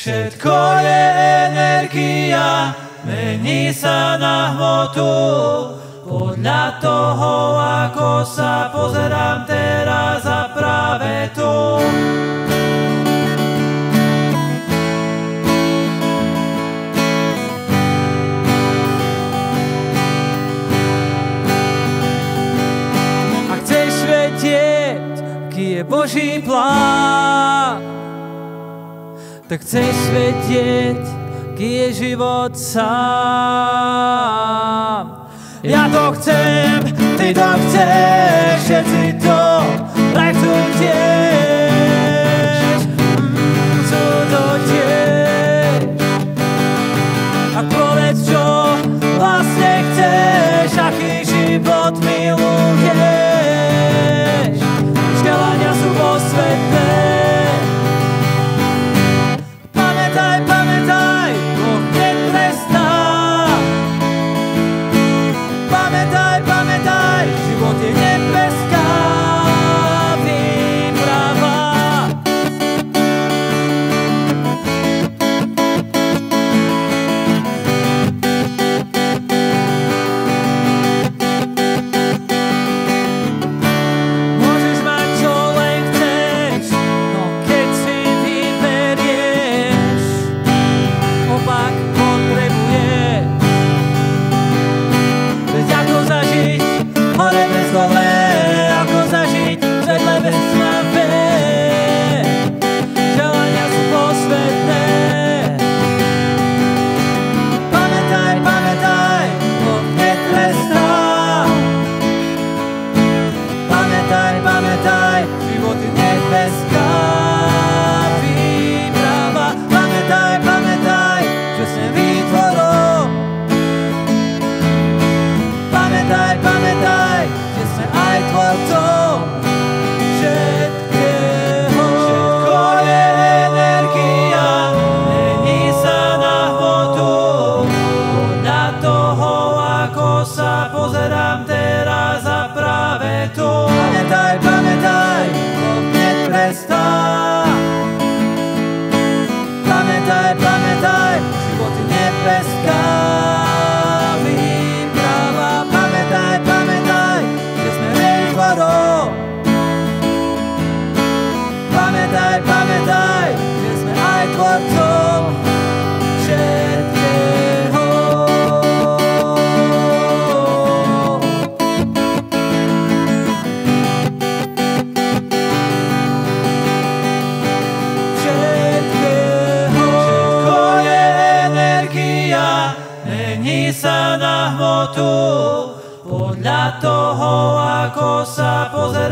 Všetko je energia, mení sa na hmotu. Podľa toho, ako sa pozerám teraz a práve tu. Ak chceš vedieť, aký je Boží plán, tak chceš vedieť, aký je život sám. Ja to chcem, ty to chceš, všetci to prajú tiež. Chcú to tiež. A povedz, čo vlastne chceš, aký život miluješ. Želania sú posvetné. Život je nebeská výprava. Môžeš mať čo len chceš, no keď si vyberieš, opak potrebuješ. Veď ako zažiť hore bez dole, ako zažiť vedle bez sláve. Želania sú posvetné. Pamätaj, pamätaj, Boh netrestá. Pamätaj, pamätaj, život je nebeská výprava. Pamätaj, pamätaj, že sme výtvorom. Pamätaj, pamätaj, že sme aj tvorcom všetkého. Všetko je energia, mení sa na hmotu. Podľa toho, ako sa pozerám teraz a práve tu. Pamätaj, pamätaj, Boh netrestá. Pamätaj, pamätaj, život je nebeská výprava. Pamätaj, pamätaj, že sme výtvorom. Pamätaj, pamätaj, že sme aj tvorcom všetkého. Všetkého. Všetko je energia, mení sa na hmotu. Podľa toho, ako sa pozerá